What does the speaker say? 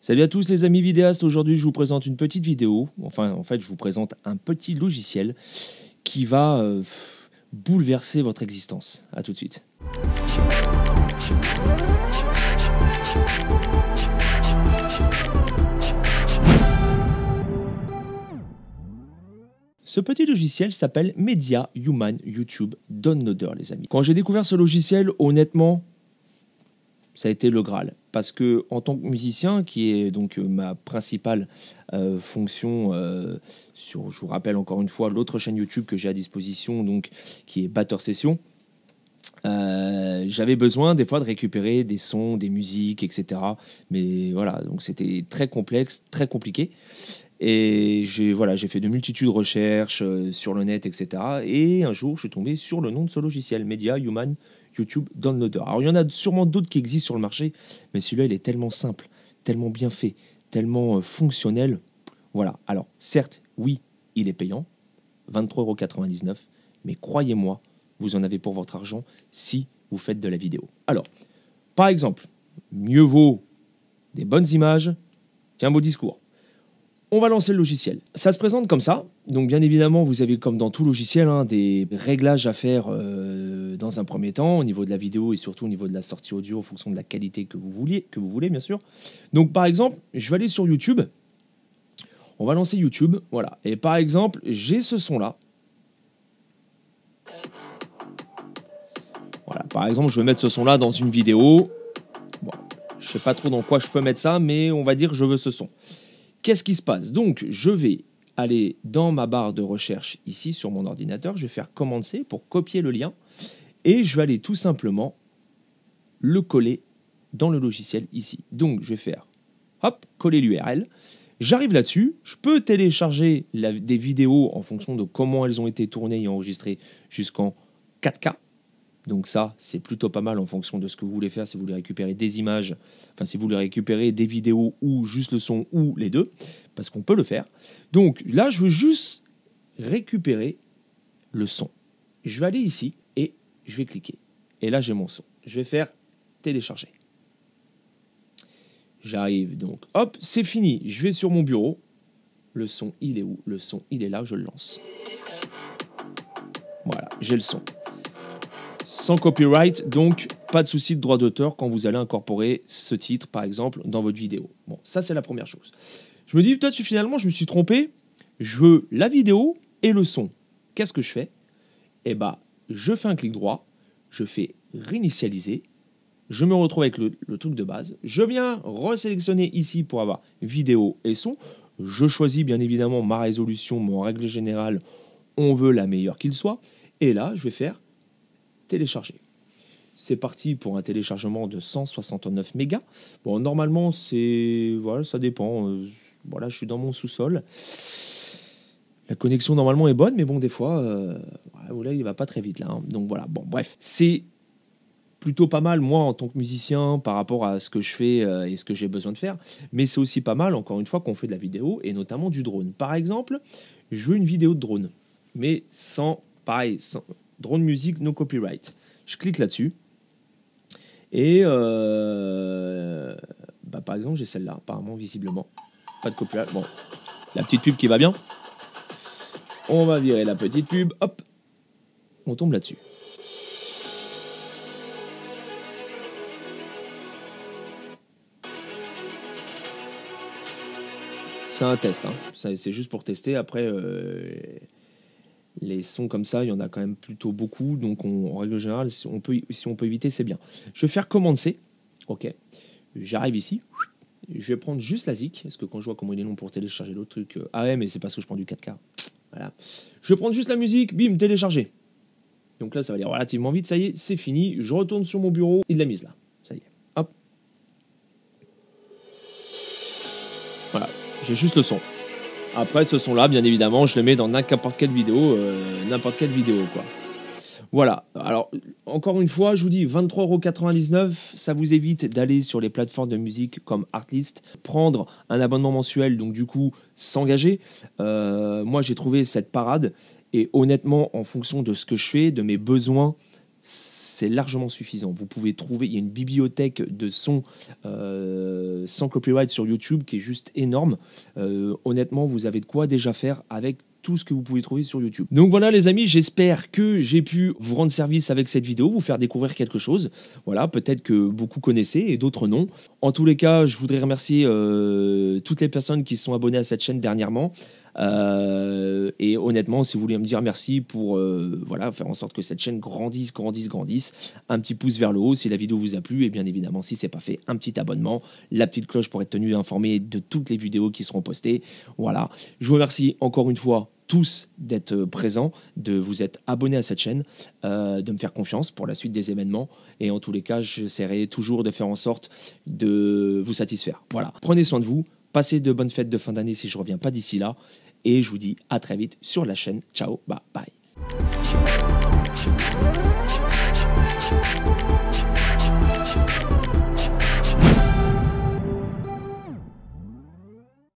Salut à tous les amis vidéastes, aujourd'hui je vous présente une petite vidéo, enfin en fait je vous présente un petit logiciel qui va bouleverser votre existence. A tout de suite. Ce petit logiciel s'appelle Media Human YouTube Downloader les amis. Quand j'ai découvert ce logiciel, honnêtement, ça a été le Graal. Parce que en tant que musicien, qui est donc ma principale fonction je vous rappelle encore une fois l'autre chaîne YouTube que j'ai à disposition, donc qui est Batteur Session, j'avais besoin des fois de récupérer des sons, des musiques, etc. Mais voilà, donc c'était très complexe, très compliqué. Et j'ai fait de multitudes de recherches sur le net, etc. Et un jour, je suis tombé sur le nom de ce logiciel, Media Human YouTube Downloader. Alors, il y en a sûrement d'autres qui existent sur le marché, mais celui-là, il est tellement simple, tellement bien fait, tellement fonctionnel. Voilà. Alors, certes, oui, il est payant, 23,99 €, mais croyez-moi, vous en avez pour votre argent si vous faites de la vidéo. Alors, par exemple, mieux vaut des bonnes images qu'un beau discours. On va lancer le logiciel. Ça se présente comme ça. Donc bien évidemment, vous avez comme dans tout logiciel des réglages à faire dans un premier temps au niveau de la vidéo et surtout au niveau de la sortie audio en fonction de la qualité que vous voulez bien sûr. Donc par exemple, je vais aller sur YouTube. On va lancer YouTube, voilà. Et par exemple, j'ai ce son là. Voilà, par exemple, je vais mettre ce son là dans une vidéo. Bon, je sais pas trop dans quoi je peux mettre ça, mais on va dire que je veux ce son. Qu'est-ce qui se passe? Donc, je vais aller dans ma barre de recherche ici sur mon ordinateur. Je vais faire Commande-C pour copier le lien. Et je vais aller tout simplement le coller dans le logiciel ici. Donc, je vais faire, hop, coller l'URL. J'arrive là-dessus. Je peux télécharger des vidéos en fonction de comment elles ont été tournées et enregistrées jusqu'en 4K. Donc ça, c'est plutôt pas mal en fonction de ce que vous voulez faire, si vous voulez récupérer des images, enfin si vous voulez récupérer des vidéos ou juste le son ou les deux, parce qu'on peut le faire. Donc là, je veux juste récupérer le son. Je vais aller ici et je vais cliquer. Et là, j'ai mon son. Je vais faire télécharger. J'arrive donc, hop, c'est fini. Je vais sur mon bureau. Le son, il est où? Le son, il est là, je le lance. Voilà, j'ai le son. Sans copyright, donc pas de souci de droit d'auteur quand vous allez incorporer ce titre, par exemple, dans votre vidéo. Bon, ça, c'est la première chose. Je me dis, peut-être que finalement, je me suis trompé. Je veux la vidéo et le son. Qu'est-ce que je fais? Eh bien, je fais un clic droit, je fais réinitialiser, je me retrouve avec le truc de base. Je viens resélectionner ici pour avoir vidéo et son. Je choisis bien évidemment ma résolution, mais en règle générale, on veut la meilleure qu'il soit. Et là, je vais faire télécharger. C'est parti pour un téléchargement de 169 mégas. Bon, normalement, voilà, ça dépend. Voilà, je suis dans mon sous-sol. La connexion, normalement, est bonne, mais bon, des fois, là, il va pas très vite, là. Hein. Donc, voilà. Bon, bref. C'est plutôt pas mal, moi, en tant que musicien, par rapport à ce que je fais et ce que j'ai besoin de faire. Mais c'est aussi pas mal, encore une fois, qu'on fait de la vidéo et notamment du drone. Par exemple, je veux une vidéo de drone, mais sans drone musique, no copyright. Je clique là-dessus. Et par exemple, j'ai celle-là, apparemment, visiblement. Pas de copyright. Bon, la petite pub qui va bien. On va virer la petite pub. Hop, on tombe là-dessus. C'est un test. Hein. C'est juste pour tester. Après... les sons comme ça, il y en a quand même plutôt beaucoup. Donc, en règle générale, si on peut éviter, c'est bien. Je vais faire Commande-C. OK. J'arrive ici. Je vais prendre juste la ZIC. Parce que quand je vois comment il est long pour télécharger l'autre truc... ah ouais, mais c'est parce que je prends du 4K. Voilà. Je vais prendre juste la musique. Bim, télécharger. Donc là, ça va aller relativement vite. Ça y est, c'est fini. Je retourne sur mon bureau. Il l'a mise là. Ça y est. Hop. Voilà. J'ai juste le son. Après, ce son-là, bien évidemment, je le mets dans n'importe quelle vidéo, quoi. Voilà. Alors, encore une fois, je vous dis, 23,99 €, ça vous évite d'aller sur les plateformes de musique comme Artlist, prendre un abonnement mensuel, donc du coup, s'engager. Moi, j'ai trouvé cette parade, et honnêtement, en fonction de ce que je fais, de mes besoins, c'est largement suffisant. Vous pouvez trouver, il y a une bibliothèque de sons sans copyright sur YouTube qui est juste énorme. Honnêtement, vous avez de quoi déjà faire avec tout ce que vous pouvez trouver sur YouTube. Donc voilà les amis, j'espère que j'ai pu vous rendre service avec cette vidéo, vous faire découvrir quelque chose. Voilà, peut-être que beaucoup connaissaient et d'autres non. En tous les cas, je voudrais remercier toutes les personnes qui se sont abonnées à cette chaîne dernièrement. Et honnêtement, si vous voulez me dire merci pour voilà, faire en sorte que cette chaîne grandisse, un petit pouce vers le haut si la vidéo vous a plu, et bien évidemment si c'est pas fait, un petit abonnement, la petite cloche pour être tenu informé de toutes les vidéos qui seront postées. Voilà, je vous remercie encore une fois tous d'être présents, de vous être abonnés à cette chaîne, de me faire confiance pour la suite des événements, et en tous les cas j'essaierai toujours de faire en sorte de vous satisfaire. Voilà, prenez soin de vous, passez de bonnes fêtes de fin d'année si je reviens pas d'ici là. Et je vous dis à très vite sur la chaîne. Ciao, bye bye.